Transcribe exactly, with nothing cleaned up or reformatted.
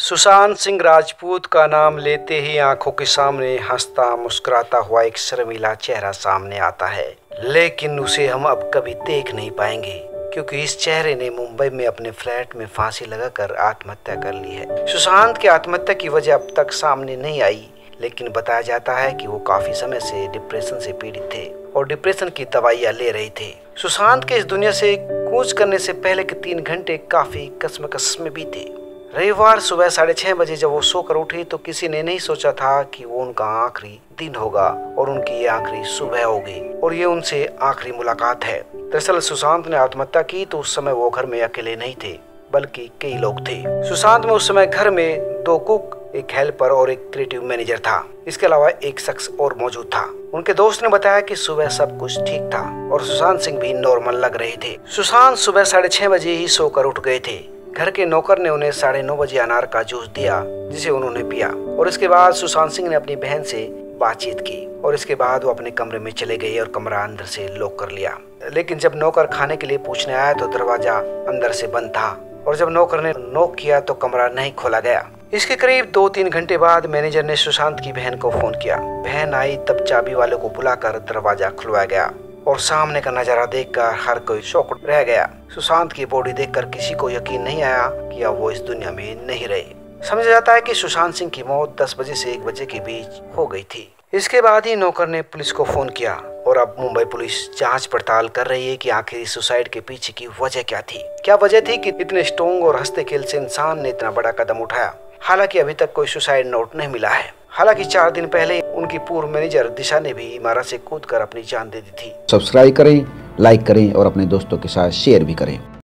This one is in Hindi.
सुशांत सिंह राजपूत का नाम लेते ही आंखों के सामने हंसता मुस्कुराता हुआ एक शर्मीला चेहरा सामने आता है, लेकिन उसे हम अब कभी देख नहीं पाएंगे क्योंकि इस चेहरे ने मुंबई में अपने फ्लैट में फांसी लगाकर आत्महत्या कर ली है। सुशांत की आत्महत्या की वजह अब तक सामने नहीं आई, लेकिन बताया जाता है कि वो काफी समय से डिप्रेशन से पीड़ित थे और डिप्रेशन की दवाइयां ले रहे थे। सुशांत के इस दुनिया से कूच करने से पहले के तीन घंटे काफी कश्मकश में बीते। रविवार सुबह साढ़े छह बजे जब वो सोकर उठी तो किसी ने नहीं सोचा था कि वो उनका आखिरी दिन होगा और उनकी ये आखिरी सुबह होगी और ये उनसे आखिरी मुलाकात है। दरअसल सुशांत ने आत्महत्या की तो उस समय वो घर में अकेले नहीं थे, बल्कि कई लोग थे। सुशांत में उस समय घर में दो कुक, एक हेल्पर और एक क्रिएटिव मैनेजर था। इसके अलावा एक शख्स और मौजूद था। उनके दोस्त ने बताया कि सुबह सब कुछ ठीक था और सुशांत सिंह भी नॉर्मल लग रहे थे। सुशांत सुबह साढ़े छह बजे ही सोकर उठ गए थे। घर के नौकर ने उन्हें साढ़े नौ बजे अनार का जूस दिया, जिसे उन्होंने पिया और इसके बाद सुशांत सिंह ने अपनी बहन से बातचीत की और इसके बाद वो अपने कमरे में चले गए और कमरा अंदर से लॉक कर लिया। लेकिन जब नौकर खाने के लिए पूछने आया तो दरवाजा अंदर से बंद था और जब नौकर ने नॉक किया तो कमरा नहीं खोला गया। इसके करीब दो तीन घंटे बाद मैनेजर ने सुशांत की बहन को फोन किया। बहन आई तब चाबी वाले को बुलाकर दरवाजा खुलवाया गया और सामने का नजारा देखकर हर कोई शॉक रह गया। सुशांत की बॉडी देखकर किसी को यकीन नहीं आया कि अब वो इस दुनिया में नहीं रहे। समझा जाता है कि सुशांत सिंह की मौत दस बजे से एक बजे के बीच हो गई थी। इसके बाद ही नौकर ने पुलिस को फोन किया और अब मुंबई पुलिस जांच पड़ताल कर रही है कि आखिर सुसाइड के पीछे की वजह क्या थी। क्या वजह थी कि इतने स्ट्रॉन्ग और हंसते खेलते इंसान ने इतना बड़ा कदम उठाया। हालांकि अभी तक कोई सुसाइड नोट नहीं मिला है। हालांकि चार दिन पहले उनकी पूर्व मैनेजर दिशा ने भी इमारत से कूदकर अपनी जान दे दी थी। सब्सक्राइब करें, लाइक करें और अपने दोस्तों के साथ शेयर भी करें।